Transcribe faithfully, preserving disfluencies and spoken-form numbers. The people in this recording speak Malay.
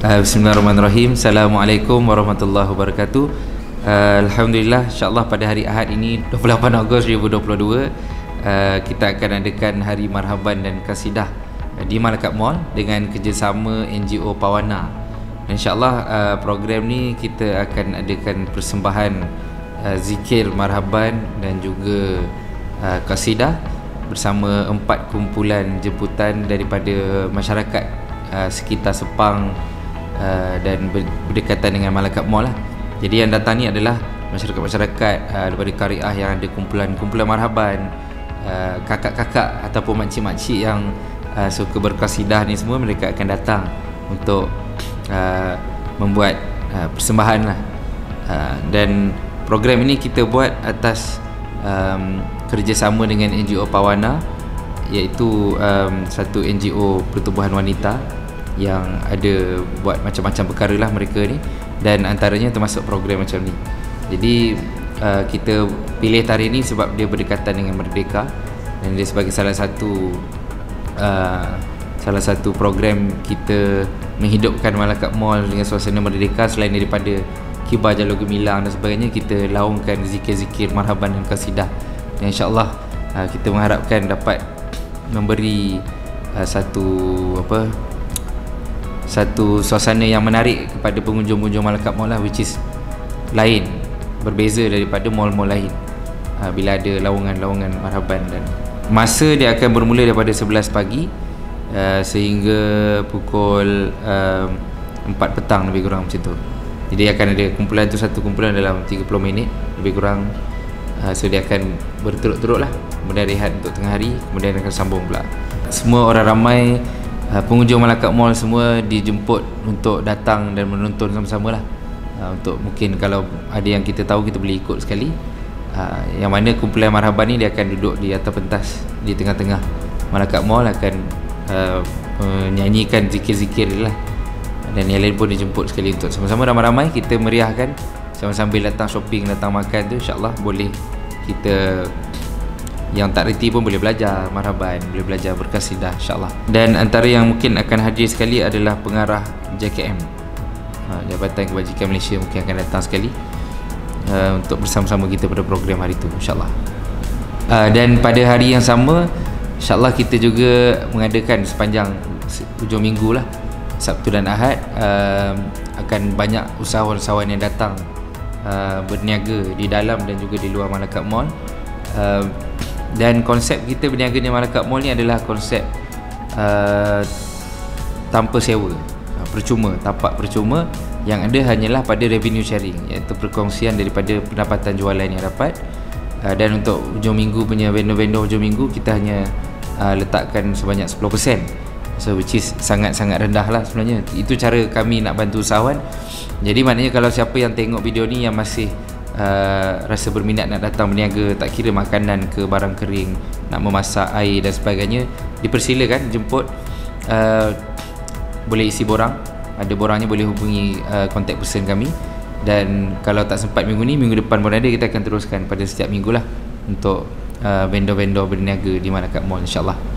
Uh, Bismillahirrahmanirrahim. Assalamualaikum warahmatullahi wabarakatuh. uh, Alhamdulillah, insyaAllah pada hari Ahad ini dua puluh lapan Ogos dua ribu dua puluh dua, uh, kita akan adakan Hari Marhaban dan Kasidah uh, di Malacca Mall dengan kerjasama N G O Pawana. InsyaAllah uh, program ni kita akan adakan persembahan uh, zikir marhaban dan juga uh, kasidah bersama empat kumpulan jemputan daripada masyarakat uh, sekitar Sepang uh, dan berdekatan dengan Malacca Mall lah. Jadi yang datang ni adalah masyarakat-masyarakat uh, daripada Kariah yang ada kumpulan-kumpulan marhaban, uh, kakak-kakak ataupun makcik-makcik yang uh, suka berkasidah ni semua, mereka akan datang untuk uh, membuat uh, persembahan lah. Uh, dan program ini kita buat atas um, kerjasama dengan N G O Pawana, iaitu um, satu N G O pertubuhan wanita yang ada buat macam-macam perkara lah mereka ni, dan antaranya termasuk program macam ni. Jadi uh, kita pilih tarikh ni sebab dia berdekatan dengan Merdeka, dan dia sebagai salah satu uh, salah satu program kita menghidupkan Malacca Mall dengan suasana merdeka. Selain daripada kibar jalur gemilang dan sebagainya, kita laungkan zikir-zikir marhaban dan kasidah, dan insyaAllah uh, kita mengharapkan dapat memberi uh, satu apa satu suasana yang menarik kepada pengunjung-pengunjung Malacca Mall lah, which is lain, berbeza daripada mall-mall lain uh, bila ada laungan-laungan marhaban. Dan masa dia akan bermula daripada sebelas pagi uh, sehingga pukul uh, empat petang lebih kurang macam tu. Jadi akan ada kumpulan tu, satu kumpulan dalam tiga puluh minit lebih kurang. uh, So dia akan berturut-turut lah, kemudian rehat untuk tengah hari, kemudian akan sambung pula. Semua orang ramai, uh, pengunjung Malacca Mall semua dijemput untuk datang dan menonton sama-sama lah. uh, Untuk mungkin kalau ada yang kita tahu, kita boleh ikut sekali. uh, Yang mana kumpulan marhaban ni dia akan duduk di atas pentas di tengah-tengah Malacca Mall, akan uh, menyanyikan zikir-zikir dia lah. Dan yang lain pun dijemput sekali untuk sama-sama ramai-ramai kita meriahkan, sambil datang shopping, datang makan tu, insyaAllah boleh kita yang tak reti pun boleh belajar marhaban, boleh belajar berkasidah insyaAllah. Dan antara yang mungkin akan hadir sekali adalah pengarah J K M, ha, Jabatan Kebajikan Malaysia, mungkin akan datang sekali uh, untuk bersama-sama kita pada program hari tu insyaAllah. uh, Dan pada hari yang sama, insyaAllah kita juga mengadakan sepanjang hujung minggu lah, Sabtu dan Ahad, uh, akan banyak usahawan-usahawan yang datang uh, berniaga di dalam dan juga di luar Malacca Mall. uh, Dan konsep kita berniaga di Malacca Mall ni adalah konsep uh, tanpa sewa, uh, percuma, tapak percuma. Yang ada hanyalah pada revenue sharing, iaitu perkongsian daripada pendapatan jualan yang dapat. uh, Dan untuk hujung minggu punya vendor-vendor hujung minggu, kita hanya uh, letakkan sebanyak sepuluh peratus. So which is sangat-sangat rendah lah sebenarnya. Itu cara kami nak bantu usahawan. Jadi maknanya kalau siapa yang tengok video ni yang masih uh, rasa berminat nak datang berniaga, tak kira makanan ke barang kering, nak memasak, air dan sebagainya, dipersilakan jemput. uh, Boleh isi borang, ada borangnya, boleh hubungi uh, contact person kami. Dan kalau tak sempat minggu ni, minggu depan pun ada, kita akan teruskan pada setiap minggu lah untuk uh, vendor-vendor berniaga di Malacca Mall insyaAllah.